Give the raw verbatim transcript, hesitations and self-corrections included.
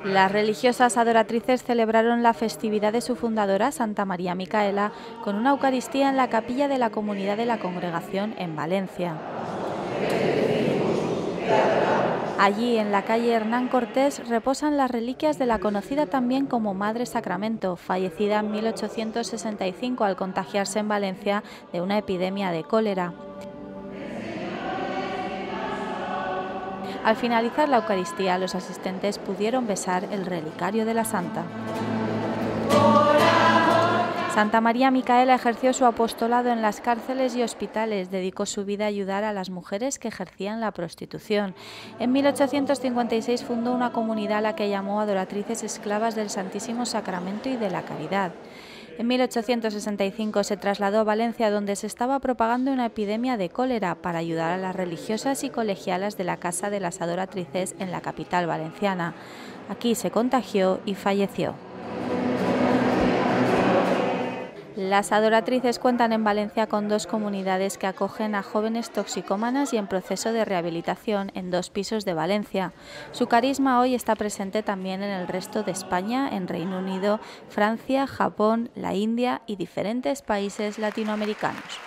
Las religiosas adoratrices celebraron la festividad de su fundadora, Santa María Micaela, con una Eucaristía en la capilla de la Comunidad de la Congregación en Valencia. Allí, en la calle Hernán Cortés, reposan las reliquias de la conocida también como Madre Sacramento, fallecida en mil ochocientos sesenta y cinco al contagiarse en Valencia de una epidemia de cólera. Al finalizar la Eucaristía, los asistentes pudieron besar el relicario de la Santa. Santa María Micaela ejerció su apostolado en las cárceles y hospitales, dedicó su vida a ayudar a las mujeres que ejercían la prostitución. En mil ochocientos cincuenta y seis fundó una comunidad a la que llamó Adoratrices Esclavas del Santísimo Sacramento y de la Caridad. En mil ochocientos sesenta y cinco se trasladó a Valencia, donde se estaba propagando una epidemia de cólera, para ayudar a las religiosas y colegialas de la Casa de las Adoratrices en la capital valenciana. Aquí se contagió y falleció. Las adoratrices cuentan en Valencia con dos comunidades que acogen a jóvenes toxicómanas y en proceso de rehabilitación en dos pisos de Valencia. Su carisma hoy está presente también en el resto de España, en Reino Unido, Francia, Japón, la India y diferentes países latinoamericanos.